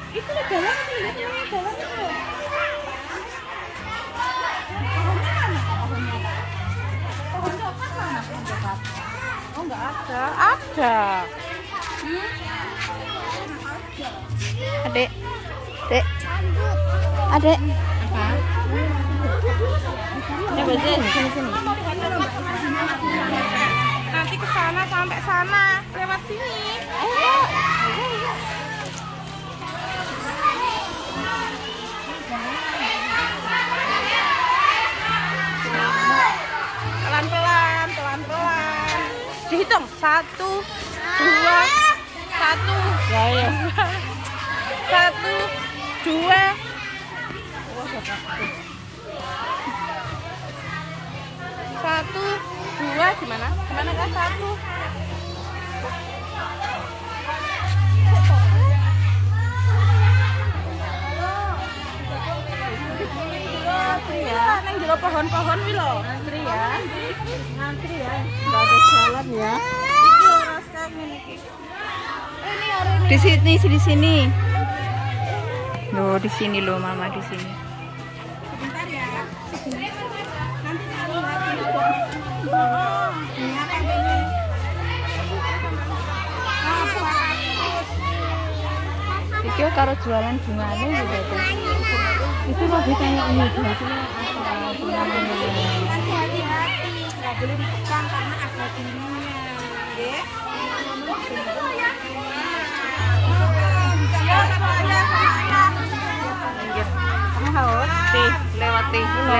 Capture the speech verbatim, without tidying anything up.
Itu jalan ini, ini jalan itu. Pohonnya mana pohonnya? Pohon coklat mana pohon coklat? Oh nggak ada. Ada. Hmm? Adek, dek, adek. Apa? Coba sini, sini, sini. Nanti ke sana sampai sana, lewat sini. Ayo. Pelan-pelan, pelan-pelan. Dihitung satu, dua, satu, ya ya. Satu, dua. Satu, dua, gimana? Gimana kan satu? Ngantri ya, neng jero pohon-pohon wi lho. Ngantri ya. Ngantri ya. Enggak ada jalan ya. Iki ora sekali iki. Ini hari ini. Di sini, di sini. Loh, di sini loh Mama, di sini. Sebentar ya. Nanti kamu lagi. Oh, ini apa ini? Iki karo jualan bungane gitu. Itu lebih kayak ini, itu nanti hati-hati, nggak boleh ditekan karena ada tingginya, ya. Kamu haus, lewat